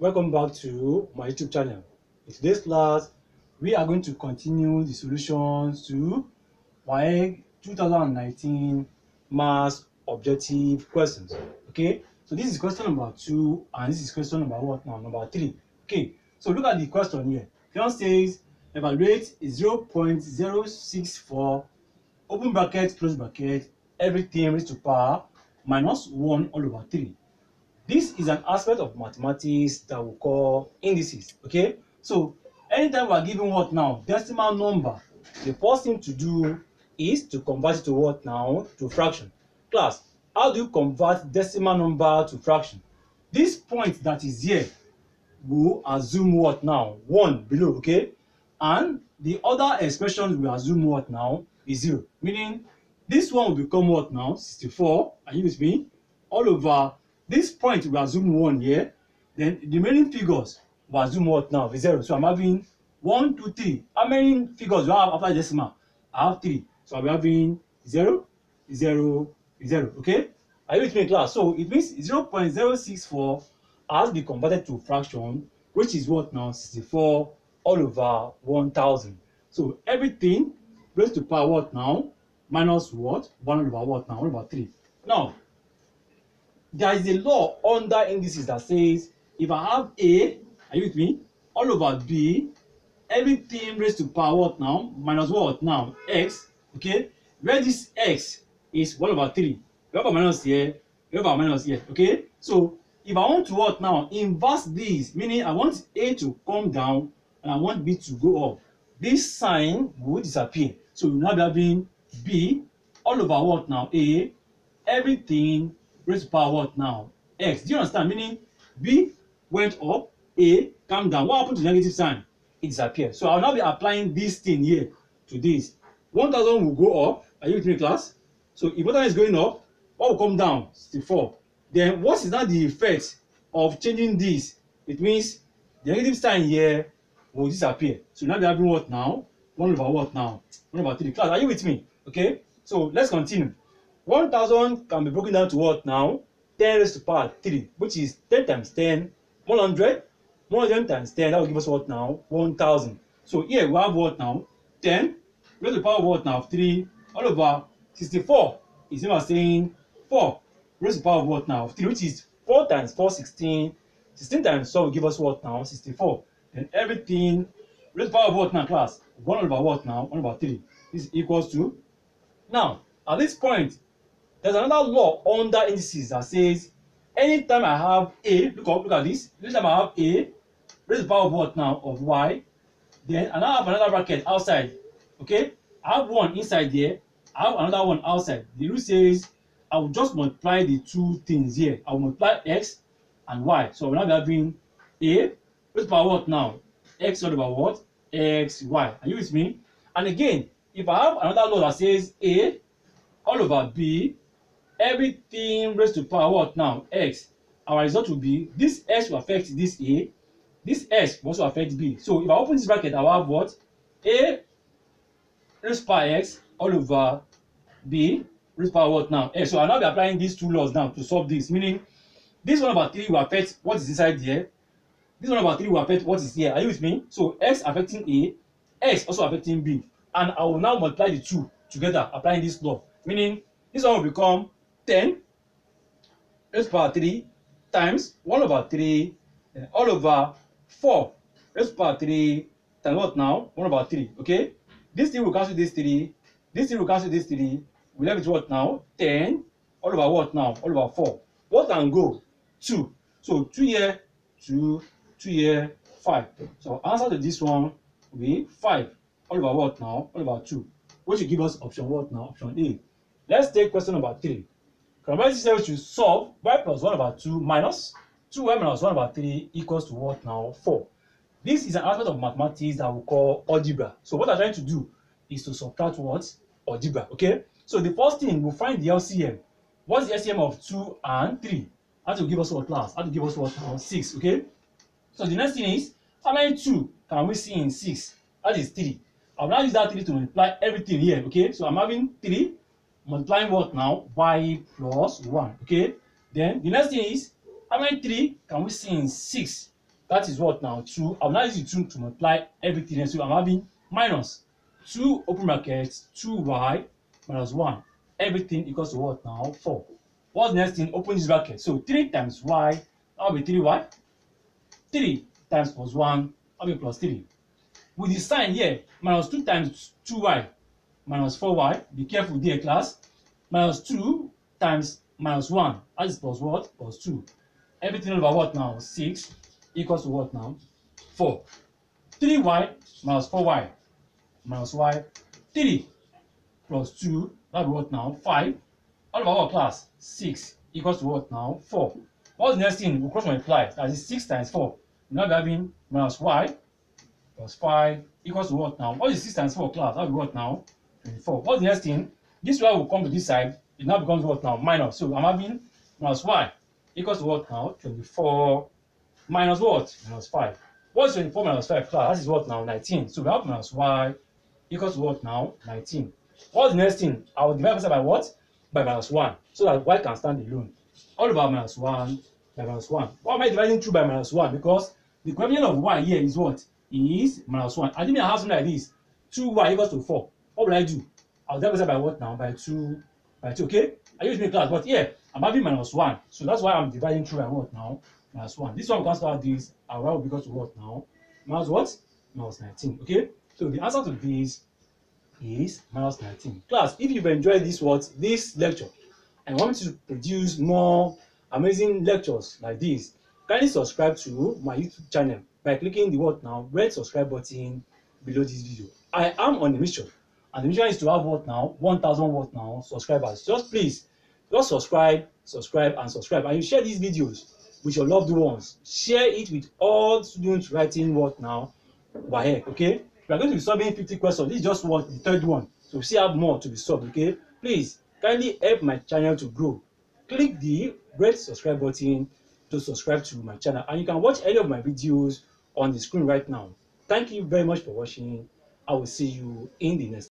Welcome back to my YouTube channel. In today's class, we are going to continue the solutions to WAEC 2019 Maths Objective questions. Okay, so this is question number 2 and this is question number what now? Number 3. Okay, so look at the question here. It says evaluate 0.064 open bracket close bracket everything raised to power minus 1 all over 3. This is an aspect of mathematics that we call indices. Okay, so anytime we are given what now? Decimal number. The first thing to do is to convert it to what now? To fraction. Class, how do you convert decimal number to fraction? This point that is here will assume what now? 1 below, okay? And the other expression will assume what now? Is 0. Meaning this one will become what now? 64. Are you with me? All over this point will assume 1 here. Then the remaining figures will assume what now? Is 0. So I'm having 1, 2, 3. How many figures do I have after decimal? I have 3. So I'll be having 0, 0, 0. Okay? Are you with me, class? So it means 0.064 has been converted to fraction, which is what now? 64 all over 1000. So everything raised to power what now? Minus what? 1 over what now? 1 over 3. Now, there is a law under indices that says if I have A, are you with me? All over B, everything raised to power what now? Minus what now? X. Okay? Where this X is 1 over 3. We have a minus here, we have a minus here. Okay? So if I want to what now? Inverse this, meaning I want A to come down and I want B to go up. This sign will disappear. So we will now be having B all over what now? A, everything raised to power what now? X. Do you understand? Meaning B went up, A come down. What happened to the negative sign? It disappeared. So I'll now be applying this thing here to this. 1000 will go up. Are you with me, class? So if 1000 is going up, what will come down? 64. Then what is now the effect of changing this? It means the negative sign here will disappear. So now we are having what now? 1 over what now? 1 over 3. Class, are you with me? Okay. So let's continue. 1000 can be broken down to what now? 10 raised to power 3, which is 10 times 10, 100. 100 times 10, that will give us what now? 1000. So here we have what now? 10 raised to the power of what now? 3 all over 64. Is never saying 4 raised to the power of what now? 3, which is 4 times 4, 16. 16 times 4 will give us what now? 64. Then everything raised to the power of what now, class? 1 over what now? 1 over 3. This is equals to. Now, at this point, there's another law under indices that says anytime I have A, look at this. Anytime I have A, raise the power of what now? Of Y. Then I now have another bracket outside. Okay? I have one inside there. I have another one outside. The rule says I will just multiply the two things here. I will multiply X and Y. So I will now be having A, raise the power of what now? X all over what? X, Y. Are you with me? And again, if I have another law that says A all over B, everything raised to power what now? X. Our result will be this X will affect this A. This X will also affect B. So if I open this bracket, I will have what? A raised to power X all over B raised to power what now? X. So I'll now be applying these two laws now to solve this. Meaning this 1 over 3 will affect what is inside here. This 1 over 3 will affect what is here. Are you with me? So X affecting A, X also affecting B. And I will now multiply the two together, applying this law. Meaning this one will become 10 raised to power 3 times 1 over 3 all over 4 raised to power 3 times what now? 1 over 3. Okay? This thing will cancel this 3. This thing will cancel this 3. We left with what now? 10 all over what now? All over 4. What can go? 2. So 2 here, 2, 2 here, 5. So answer to this one will be 5 all over what now? All over 2. Which will give us option what now? Option A. Let's take question number 3. Chronology says to solve y plus 1 over 2 minus 2y minus 1 over 3 equals to what now? 4. This is an aspect of mathematics that we call algebra. So what I'm trying to do is to subtract what? Algebra. Okay? So the first thing, we'll find the LCM. What's the LCM of 2 and 3? That will give us what, class? That will give us what now? 6. Okay? So the next thing is, how many 2 can we see in 6? That is 3. I'll now use that 3 to multiply everything here. Okay? So I'm having 3 multiplying what now? Y plus 1. Okay? Then the next thing is, how many 3 can we see in 6? That is what now? 2. I'm now using 2 to multiply everything. So I'm having minus 2 open bracket 2y minus 1. Everything equals to what now? 4. What's the next thing? Open this bracket. So 3 times y, that will be 3y. 3 times plus 1, that will be plus 3. With the sign here, minus 2 times 2y minus 4y. Be careful there, class. Minus 2 times minus 1, that is plus what? Plus 2. Everything over what now? 6 equals to what now? 4. 3y minus 4y minus y. 3 plus 2, that will be what now? 5. All over what, class? 6 equals to what now? 4. What's the next thing? We'll cross multiply. That is 6 times 4. We'll now be having minus y plus 5 equals to what now? What is 6 times 4, class? That will be what now? 24. What's the next thing? This y will come to this side. It now becomes what now? Minus. So I'm having minus y equals to what now? 24 minus what? Minus 5. What's 24 minus 5, class? That is what now? 19. So we have minus y equals to what now? 19. What's the next thing? I will divide by what? By minus 1. So that y can stand alone. All over minus 1 by minus 1. Why am I dividing through by minus 1? Because the coefficient of y here is what? Is minus 1. I didn't have something like this. 2y equals to 4. What will I do? I'll divide by what now? By 2. By 2, okay? I use me class, but here I'm having minus 1. So that's why I'm dividing through by what now? Minus 1. This one we can start this. Our y will be equal to what now? Minus what? Minus 19. Okay? So the answer to this is minus 19. Class, if you've enjoyed this lecture and want me to produce more amazing lectures like this, kindly subscribe to my YouTube channel by clicking the red subscribe button below this video. I am on a mission, and the mission is to have 1,000 subscribers. Just subscribe, and you share these videos with your loved ones. Share it with all students writing WAEC, okay? We are going to be solving 50 questions. This is just the third one. So we still have more to be solved, okay? Please, kindly help my channel to grow. Click the red subscribe button to subscribe to my channel. And you can watch any of my videos on the screen right now. Thank you very much for watching. I will see you in the next